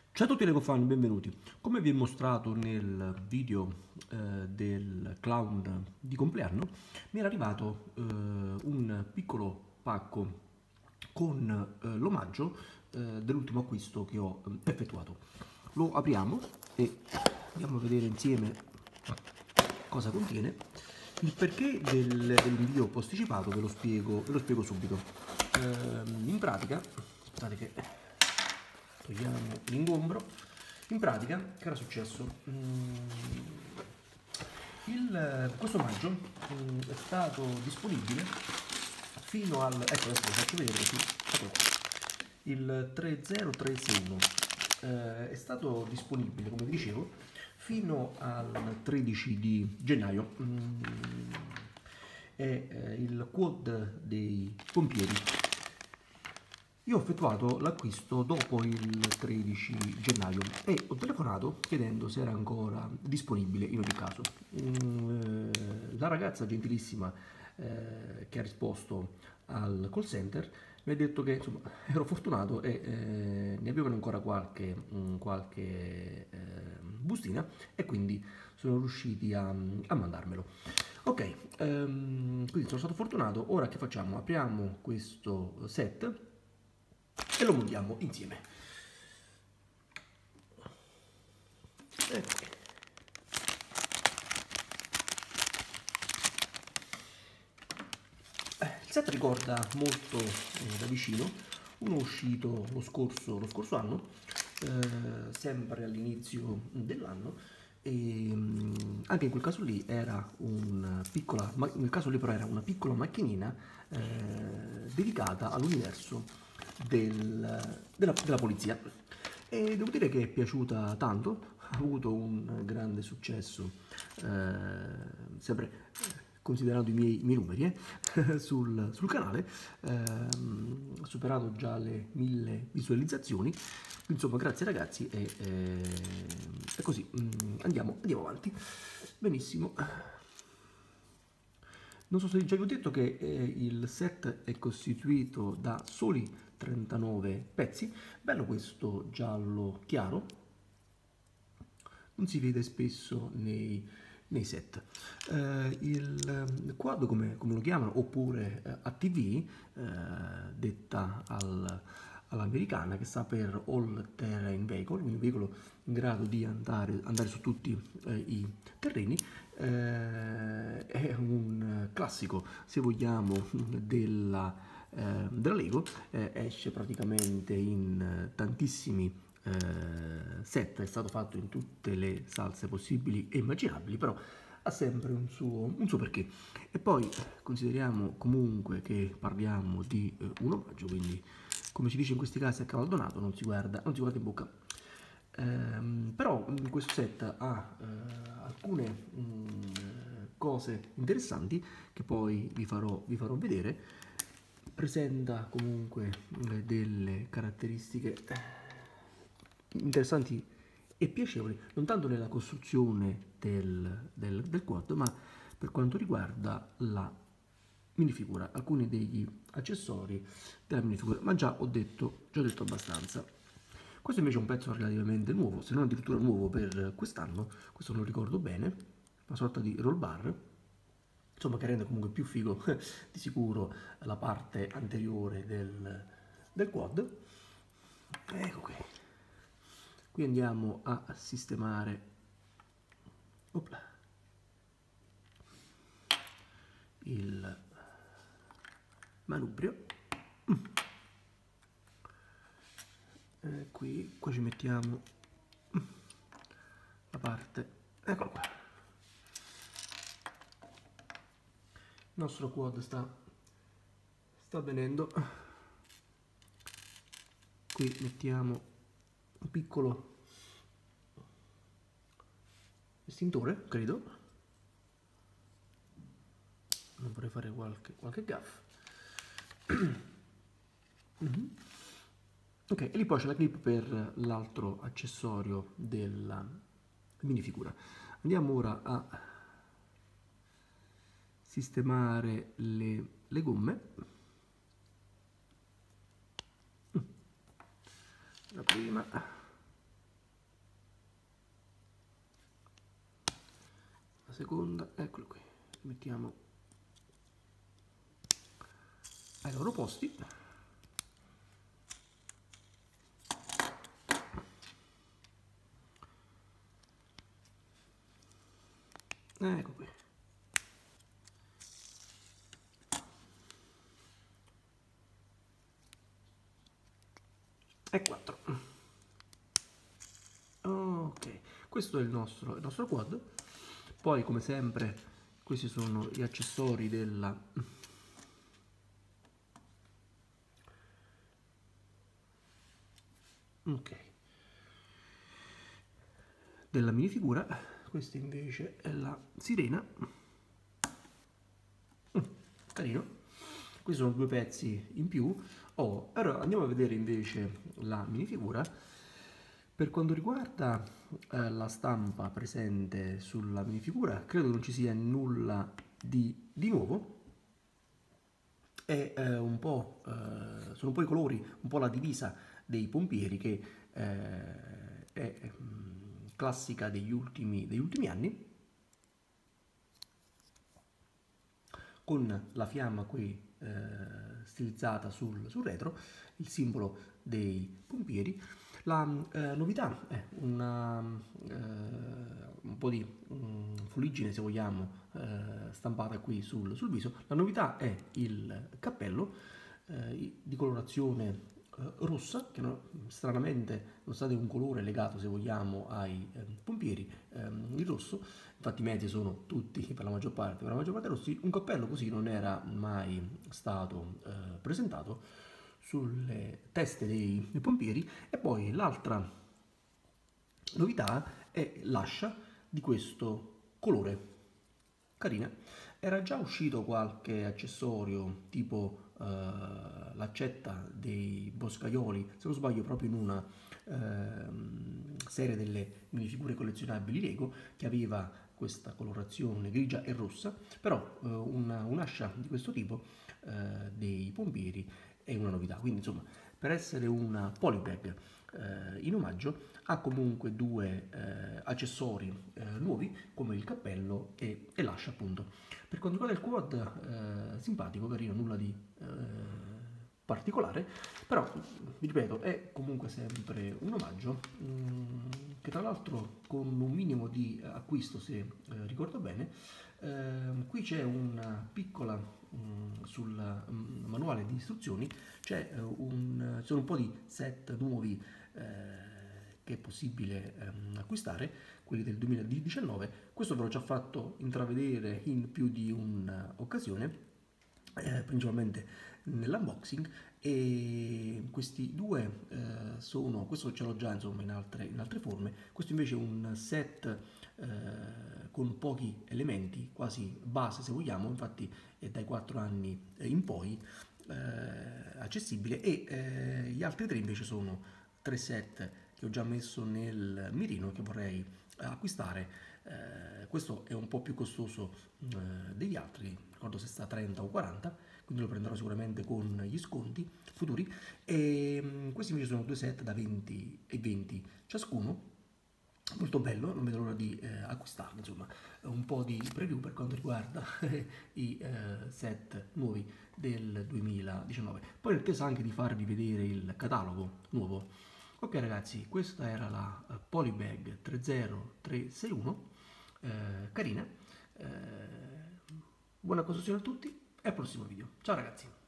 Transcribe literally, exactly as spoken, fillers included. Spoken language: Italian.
Ciao a tutti Lego fan, benvenuti. Come vi ho mostrato nel video eh, del clown di compleanno, mi era arrivato eh, un piccolo pacco con eh, l'omaggio eh, dell'ultimo acquisto che ho eh, effettuato. Lo apriamo e andiamo a vedere insieme cosa contiene. Il perché del- dell'invio posticipato ve lo spiego, ve lo spiego subito. Ehm, in pratica, aspettate che togliamo l'ingombro. In pratica, che era successo? Mm, il- questo omaggio mm, è stato disponibile fino al... ecco, adesso lo faccio vedere così. Eccolo qua. Il tre zero tre sei uno eh, è stato disponibile, come vi dicevo, fino al tredici di gennaio. Mm, è eh, il quad dei pompieri. Io ho effettuato l'acquisto dopo il tredici gennaio e ho telefonato chiedendo se era ancora disponibile in ogni caso. Mm, eh, La ragazza gentilissima eh, che ha risposto al call center mi ha detto che insomma ero fortunato e eh, ne avevano ancora qualche, mm, qualche eh, bustina e quindi sono riusciti a, a mandarmelo. Ok, ehm, quindi sono stato fortunato. Ora che facciamo? Apriamo questo set e lo montiamo insieme. Ecco. Il set ricorda molto eh, da vicino uno uscito lo scorso, lo scorso anno, eh, sempre all'inizio dell'anno, e mh, anche in quel caso lì era una piccola, ma- nel caso lì però era una piccola macchinina eh, dedicata all'universo del- della, della polizia. E devo dire che è piaciuta tanto, ha avuto un grande successo, eh, sempre eh, considerando i miei, i miei numeri eh, sul, sul canale, ehm, ha superato già le mille visualizzazioni, insomma grazie ragazzi e, eh, e così mm, andiamo, andiamo avanti. Benissimo. Non so se già vi ho detto che eh, il set è costituito da soli trentanove pezzi, bello questo giallo chiaro, non si vede spesso nei, nei set. Eh, il quad, come, come lo chiamano, oppure eh, A T V, eh, detta al, all'americana, che sta per All Terrain Vehicle, quindi un veicolo in grado di andare, andare su tutti eh, i terreni, eh, è un classico, se vogliamo, della, eh, della Lego, eh, esce praticamente in eh, tantissimi eh, set, è stato fatto in tutte le salse possibili e immaginabili, però ha sempre un suo, un suo perché. E poi consideriamo comunque che parliamo di eh, un omaggio, quindi come si dice in questi casi a cavallo donato non si guarda, non si guarda in bocca. Ehm, però mh, questo set ha eh, alcune mh, cose interessanti che poi vi farò, vi farò vedere. Presenta comunque eh, delle caratteristiche interessanti e piacevoli, non tanto nella costruzione del, del, del quad, ma per quanto riguarda la minifigura, alcuni degli accessori della minifigura, ma già ho detto, già ho detto abbastanza. Questo invece è un pezzo relativamente nuovo, se non addirittura nuovo per quest'anno, questo non lo ricordo bene, una sorta di roll bar, insomma che rende comunque più figo di sicuro la parte anteriore del, del quad. Ecco qui. Qui andiamo a sistemare opla, il manubrio. E qui, qua ci mettiamo la parte, eccolo qua. Il nostro quad sta, sta venendo. Qui mettiamo un piccolo estintore, credo. Non vorrei fare qualche, qualche gaff. Mm-hmm. Ok, e lì poi c'è la clip per l'altro accessorio della minifigura. Andiamo ora a sistemare le, le gomme. La prima, seconda, eccolo qui, mettiamo ai loro posti. Ecco qui. E quattro. Ok, questo è il nostro, il nostro quad. Poi, come sempre, questi sono gli accessori della ok della minifigura. Questa invece è la sirena. Mm, carino. Questi sono due pezzi in più. Oh, allora andiamo a vedere invece la minifigura. Per quanto riguarda eh, la stampa presente sulla minifigura, credo non ci sia nulla di, di nuovo. È eh, un po', eh, sono un po' i colori, un po' la divisa dei pompieri che eh, è mh, classica degli ultimi, degli ultimi anni, con la fiamma qui eh, stilizzata sul, sul retro, il simbolo dei pompieri. La eh, novità è una, eh, un po' di um, fuliggine, se vogliamo, eh, stampata qui sul, sul viso. La novità è il cappello eh, di colorazione eh, rossa, che no, stranamente non è un colore legato, se vogliamo, ai eh, pompieri, ehm, il rosso. Infatti i mezzi sono tutti, per la maggior parte, per la maggior parte rossi. Un cappello così non era mai stato eh, presentato sulle teste dei, dei pompieri. E poi l'altra novità è l'ascia di questo colore, carina. Era già uscito qualche accessorio tipo eh, l'accetta dei boscaioli, se non sbaglio proprio in una eh, serie delle minifigure collezionabili Lego, che aveva questa colorazione grigia e rossa. Però eh, una, un'ascia di questo tipo eh, dei pompieri è una novità. Quindi insomma, per essere una polybag eh, in omaggio ha comunque due eh, accessori eh, nuovi, come il cappello e, e l'ascia, appunto. Per quanto riguarda il quad, eh, simpatico, carino, nulla di eh, particolare, però vi ripeto, è comunque sempre un omaggio mh, che tra l'altro con un minimo di acquisto, se eh, ricordo bene, eh, qui c'è una piccola mh, sul mh, manuale di istruzioni c'è uh, un, sono un po' di set nuovi eh, che è possibile ehm, acquistare, quelli del duemiladiciannove. Questo ve l'ho già fatto intravedere in più di un'occasione, eh, principalmente nell'unboxing, e questi due eh, sono, questo ce l'ho già insomma in altre, in altre forme. Questo invece è un set eh, con pochi elementi, quasi base se vogliamo, infatti è dai quattro anni in poi eh, accessibile, e eh, gli altri tre invece sono tre set che ho già messo nel mirino, che vorrei acquistare. Eh, questo è un po' più costoso eh, degli altri, ricordo se sta a trenta o quaranta, quindi lo prenderò sicuramente con gli sconti futuri. E mh, questi invece sono due set da venti e venti ciascuno, molto bello, non vedo l'ora di eh, acquistarlo. Insomma, un po' di preview per quanto riguarda i eh, set nuovi del duemiladiciannove. Poi in attesa anche di farvi vedere il catalogo nuovo. Ok ragazzi, questa era la uh, Polybag tre zero tre sei uno, eh, carina. Eh, buona costruzione a tutti e al prossimo video. Ciao ragazzi!